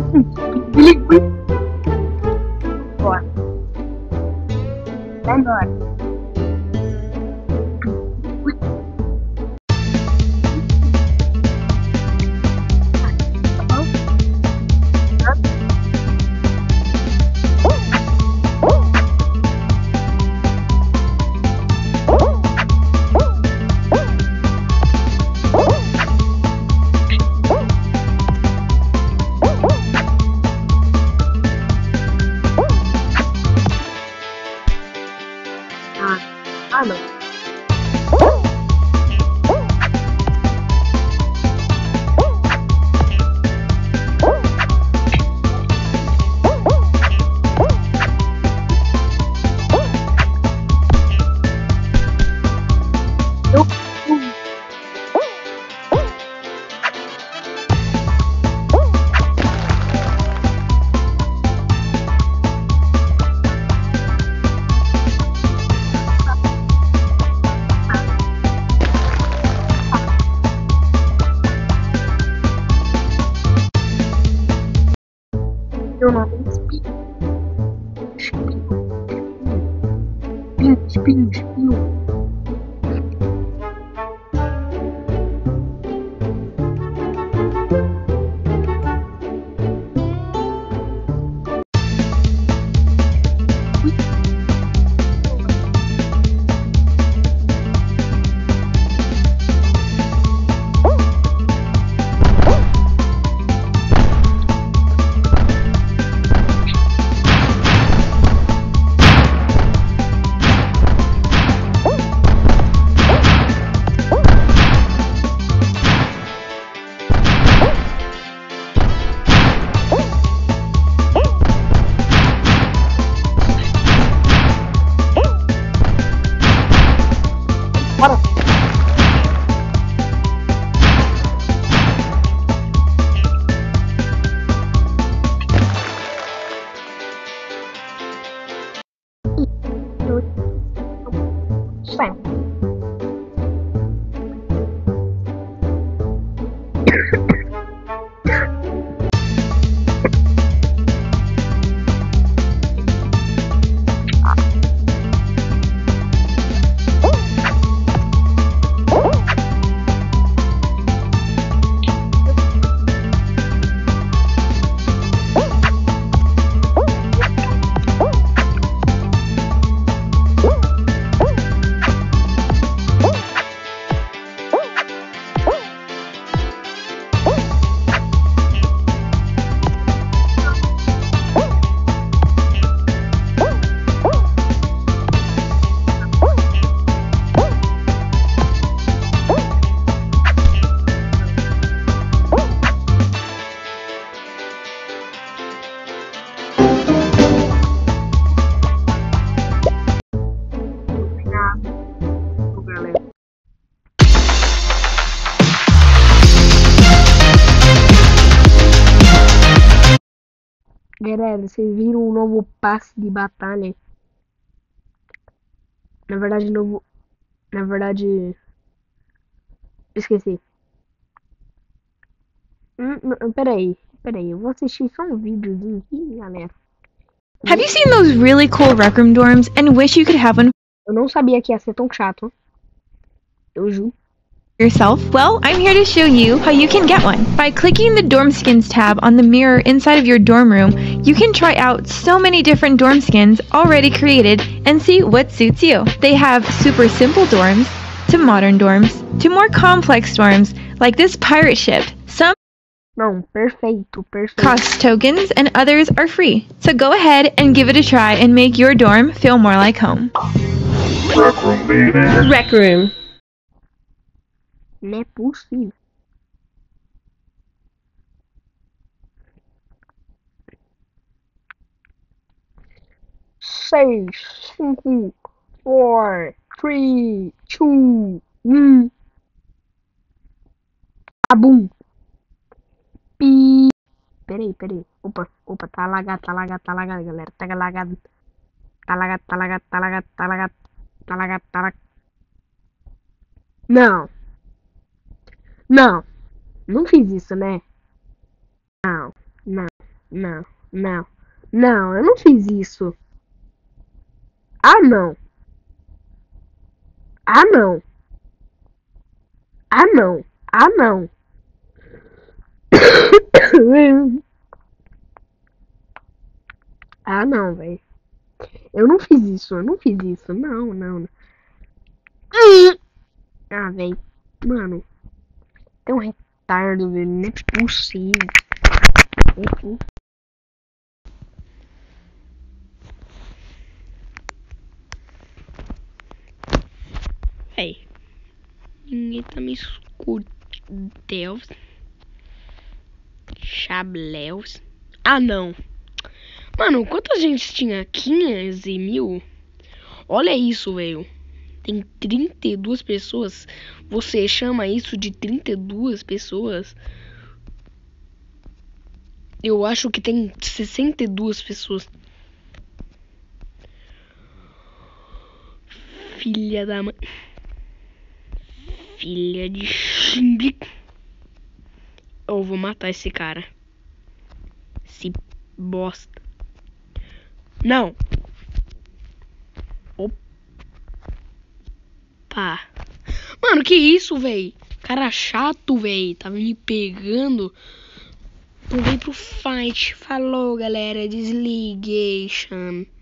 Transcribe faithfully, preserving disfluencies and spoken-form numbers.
Bilingüe. Bora. Agora. Ah, não. Eu... Eu não espinho. Espinho, espinho, espinho. Bora. Sai. Galera, vocês viram o novo passe de batalha? Na verdade, novo... Na verdade... Esqueci. Hum, hum, peraí, peraí. Eu vou assistir só um videozinho aqui, galera. Have you seen those really cool Rec Room dorms and wish you could have one Eu não sabia que ia ser tão chato. Eu juro. yourself? Well, I'm here to show you how you can get one. By clicking the Dorm Skins tab on the mirror inside of your dorm room, you can try out so many different dorm skins already created and see what suits you. They have super simple dorms, to modern dorms, to more complex dorms, like this pirate ship. Some Não, perfeito, perfeito. cost tokens and others are free. So go ahead and give it a try and make your dorm feel more like home. Rec Room, baby. Rec Room. Não é possível. Seis, cinco, four, three, two, one. Abum. Pi. Peraí, peraí. Opa, opa, tá lagado, tá lagado, tá lagado, galera. Tá lagado. Tá lagado, tá lagado, tá lagado, tá lagado. Tá lagado, tá lagado. Não. Não. Não fiz isso, né? Não, não. Não, não. Não, eu não fiz isso. Ah, não. Ah, não. Ah, não. Ah, não. Ah, não, velho. Eu não fiz isso, eu não fiz isso. Não, não. não. Ah, velho. Mano, tem um retardo, velho. Não é possível. É possível. Véi, ninguém tá me escutando. Chableus. Ah, não. Mano, quanta gente tinha? quinze mil? Olha isso, velho. Tem trinta e duas pessoas. Você chama isso de trinta e duas pessoas? Eu acho que tem sessenta e duas pessoas. Filha da mãe. Filha de chimbi. Eu vou matar esse cara. Esse bosta. Não. Opa. Mano, que isso, véi? Cara chato, véi. Tava me pegando. Não veio pro fight. Falou, galera. Desligation.